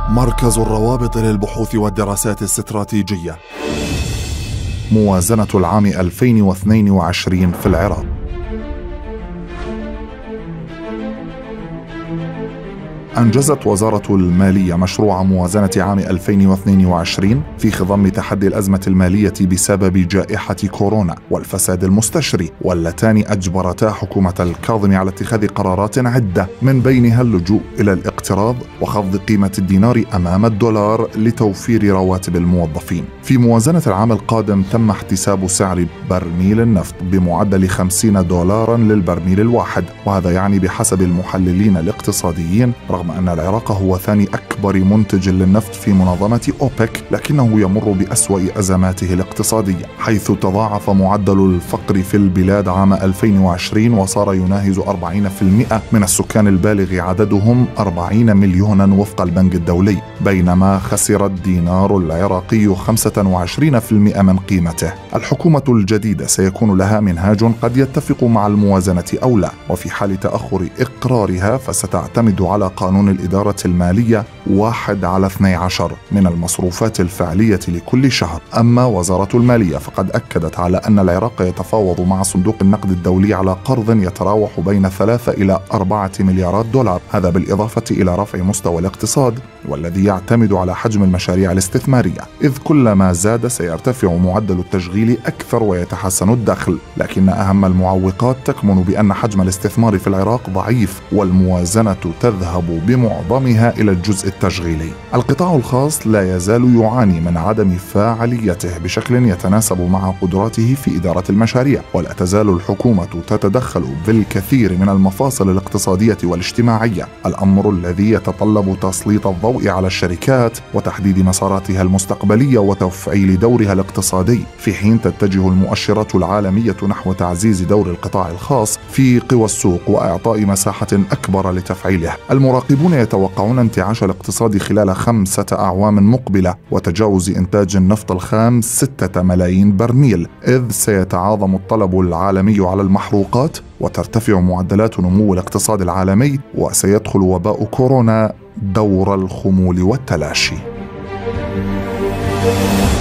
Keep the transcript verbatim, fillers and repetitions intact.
مركز الروابط للبحوث والدراسات الاستراتيجية. موازنة العام ألفين واثنين وعشرين في العراق. أنجزت وزارة المالية مشروع موازنة عام ألفين واثنين وعشرين في خضم تحدي الأزمة المالية بسبب جائحة كورونا والفساد المستشري، واللتان أجبرتا حكومة الكاظم على اتخاذ قرارات عدة، من بينها اللجوء إلى الاقتراض وخفض قيمة الدينار أمام الدولار لتوفير رواتب الموظفين. في موازنة العام القادم تم احتساب سعر برميل النفط بمعدل خمسين دولارا للبرميل الواحد، وهذا يعني بحسب المحللين الاقتصاديين، رغم أن العراق هو ثاني أكبر منتج للنفط في منظمة أوبك، لكنه يمر بأسوأ أزماته الاقتصادية، حيث تضاعف معدل الفقر في البلاد عام ألفين وعشرين وصار يناهز أربعين بالمئة من السكان البالغ عددهم أربعين مليونا وفق البنك الدولي، بينما خسر الدينار العراقي خمسة وعشرين بالمئة من قيمته. الحكومة الجديدة سيكون لها منهاج قد يتفق مع الموازنة أو لا، وفي حال تأخر إقرارها فستعتمد على قانون الإدارة المالية واحد على اثني عشر من المصروفات الفعلية لكل شهر. أما وزارة المالية فقد أكدت على أن العراق يتفاوض مع صندوق النقد الدولي على قرض يتراوح بين ثلاثة إلى أربعة مليارات دولار، هذا بالإضافة إلى رفع مستوى الاقتصاد والذي يعتمد على حجم المشاريع الاستثمارية، إذ كلما زاد سيرتفع معدل التشغيل أكثر ويتحسن الدخل. لكن أهم المعوقات تكمن بأن حجم الاستثمار في العراق ضعيف، والموازنة تذهب بمعظمها إلى الجزء التشغيلي. القطاع الخاص لا يزال يعاني من عدم فاعليته بشكل يتناسب مع قدراته في إدارة المشاريع، ولا تزال الحكومة تتدخل بالكثير من المفاصل الاقتصادية والاجتماعية، الأمر الذي يتطلب تسليط الضوء على الشركات وتحديد مساراتها المستقبلية وتفعيل دورها الاقتصادي، في حين تتجه المؤشرات العالمية نحو تعزيز دور القطاع الخاص في قوى السوق وإعطاء مساحة أكبر لتفعيله. المراقبون يتوقعون انتعاش الاقتصاد خلال خمسة أعوام مقبلة وتجاوز إنتاج النفط الخام ستة ملايين برميل، إذ سيتعاظم الطلب العالمي على المحروقات وترتفع معدلات نمو الاقتصاد العالمي، وسيدخل وباء كورونا دور الخمول والتلاشي.